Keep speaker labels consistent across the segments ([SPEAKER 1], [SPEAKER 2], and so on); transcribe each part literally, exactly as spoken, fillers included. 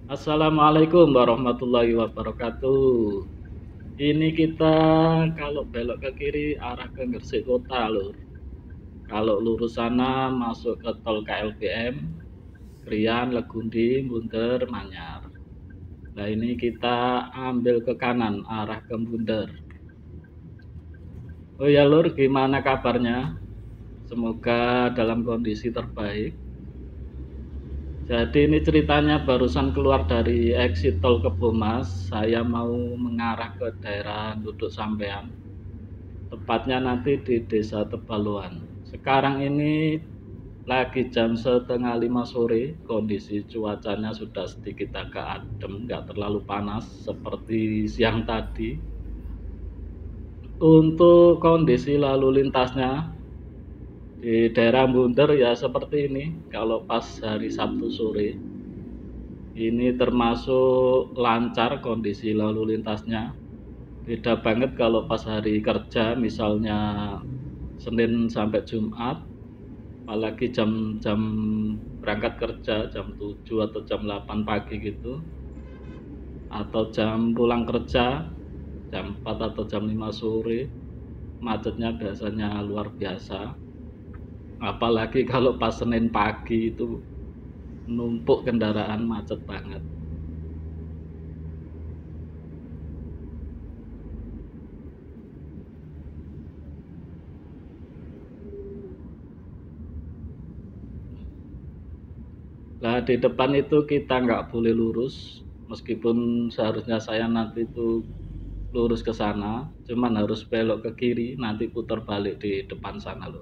[SPEAKER 1] Assalamualaikum warahmatullahi wabarakatuh. Ini kita kalau belok ke kiri arah ke Gresik Kota, Lur. Kalau lurus sana masuk ke tol K L B M, Krian, Legundi, Bunder, Manyar. Nah, ini kita ambil ke kanan arah ke Bunder. Oh ya, Lur, gimana kabarnya? Semoga dalam kondisi terbaik. Jadi ini ceritanya barusan keluar dari exit tol Kebomas, saya mau mengarah ke daerah Duduk Sampean. Tepatnya nanti di Desa Tebaluan. Sekarang ini lagi jam setengah lima sore, kondisi cuacanya sudah sedikit agak adem, nggak terlalu panas seperti siang tadi. Untuk kondisi lalu lintasnya di daerah Bunder ya seperti ini, kalau pas hari Sabtu sore. Ini termasuk lancar kondisi lalu lintasnya. Beda banget kalau pas hari kerja, misalnya Senin sampai Jumat, apalagi jam-jam berangkat kerja jam tujuh atau jam delapan pagi gitu, atau jam pulang kerja jam empat atau jam lima sore, macetnya biasanya luar biasa. Apalagi kalau pas Senin pagi itu numpuk kendaraan, macet banget. Nah, di depan itu kita nggak boleh lurus, meskipun seharusnya saya nanti itu lurus ke sana, cuman harus belok ke kiri, nanti putar balik di depan sana, Lur.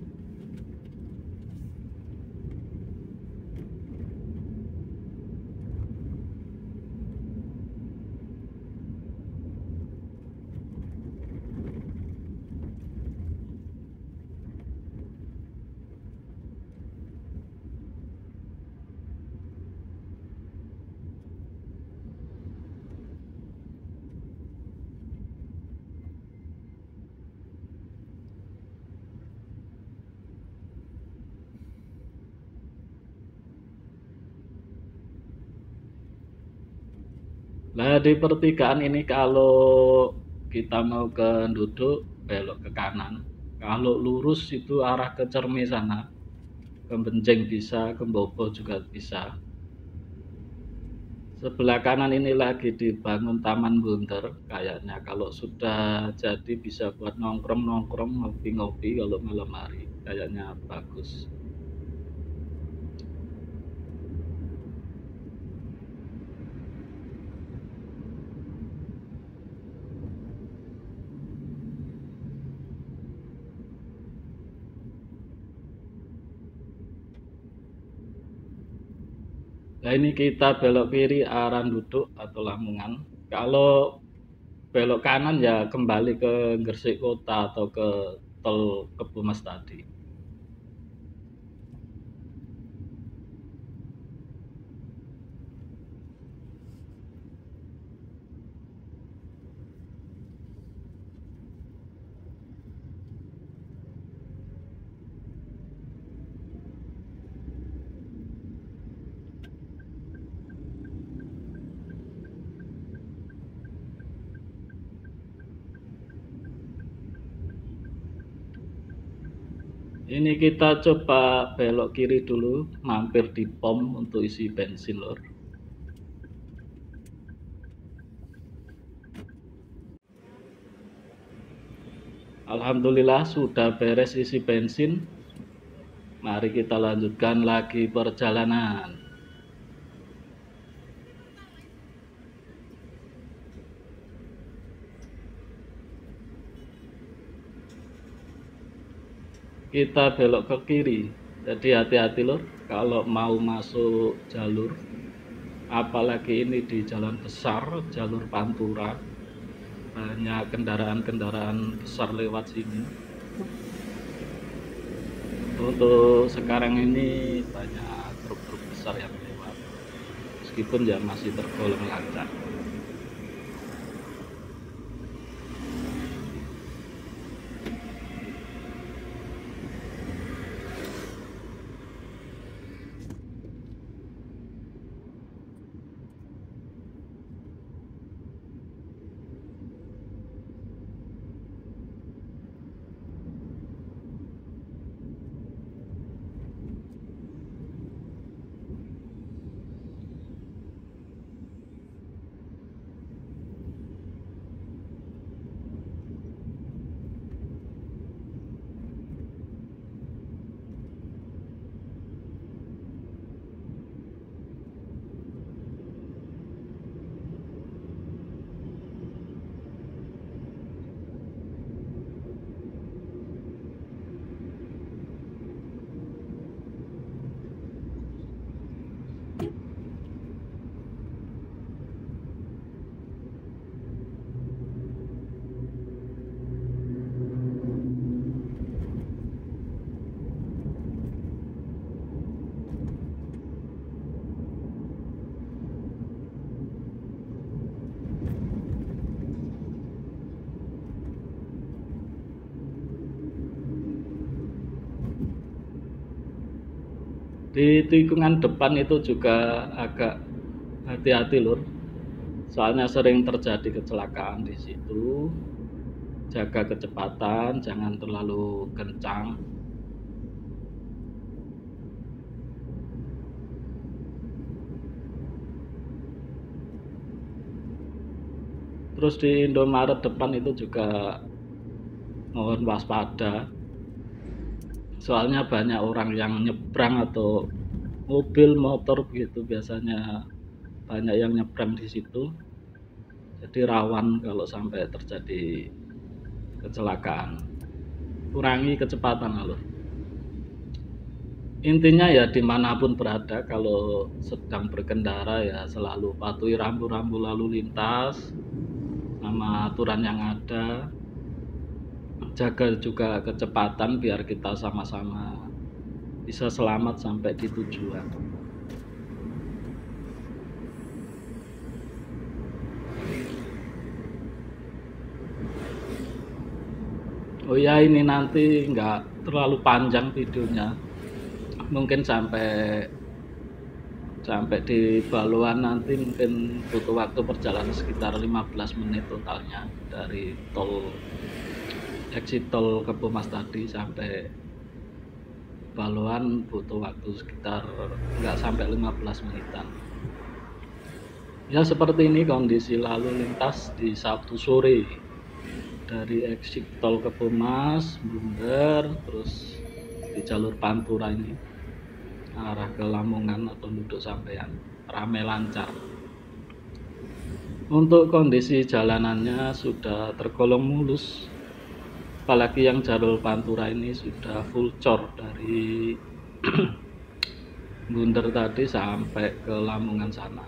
[SPEAKER 1] Nah, di pertigaan ini kalau kita mau ke Duduk, belok ke kanan. Kalau lurus itu arah ke Cermi sana, ke Benjeng bisa, ke Bobo juga bisa. Sebelah kanan ini lagi dibangun Taman Bunder, kayaknya kalau sudah jadi bisa buat nongkrong-nongkrong, ngopi-ngopi kalau malam hari, kayaknya bagus. Nah, ini kita belok kiri arah Duduk atau Lamongan. Kalau belok kanan ya kembali ke Gresik Kota atau ke tol Kebomas tadi. Ini kita coba belok kiri dulu, mampir di pom untuk isi bensin, Lor. Alhamdulillah sudah beres isi bensin. Mari kita lanjutkan lagi perjalanan. Kita belok ke kiri, jadi hati-hati, Lor, kalau mau masuk jalur, apalagi ini di jalan besar, jalur Pantura, banyak kendaraan-kendaraan besar lewat sini. Untuk sekarang ini banyak truk-truk besar yang lewat, meskipun ya masih tergolong lancar. Di tikungan depan itu juga agak hati-hati lur, soalnya sering terjadi kecelakaan di situ. Jaga kecepatan, jangan terlalu kencang. Terus di Indomaret depan itu juga mohon waspada, soalnya banyak orang yang nyebrang atau mobil motor begitu, biasanya banyak yang nyebrang di situ, jadi rawan kalau sampai terjadi kecelakaan. Kurangi kecepatan alur. Intinya ya dimanapun berada, kalau sedang berkendara ya selalu patuhi rambu-rambu lalu lintas sama aturan yang ada. Jaga juga kecepatan biar kita sama-sama bisa selamat sampai di tujuan. Oh ya, ini nanti nggak terlalu panjang videonya, mungkin sampai sampai di Baluan nanti mungkin butuh waktu perjalanan sekitar lima belas menit totalnya, dari tol exit tol Kebomas tadi sampai Baluan butuh waktu sekitar nggak sampai lima belas menitan. Ya seperti ini kondisi lalu lintas di Sabtu sore dari exit tol Kebomas, blunder, terus di jalur Pantura ini arah ke Lamongan atau Duduk Sampean ramai lancar. Untuk kondisi jalanannya sudah tergolong mulus, apalagi yang jalur Pantura ini sudah full cor dari blunder tadi sampai ke Lamongan sana.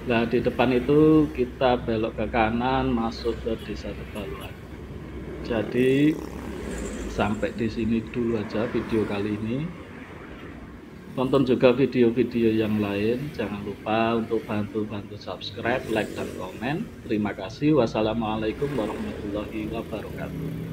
[SPEAKER 1] Nah, di depan itu kita belok ke kanan masuk ke Desa Tebaluan. Jadi sampai di sini dulu aja video kali ini. Tonton juga video-video yang lain. Jangan lupa untuk bantu-bantu subscribe, like, dan komen. Terima kasih. Wassalamualaikum warahmatullahi wabarakatuh.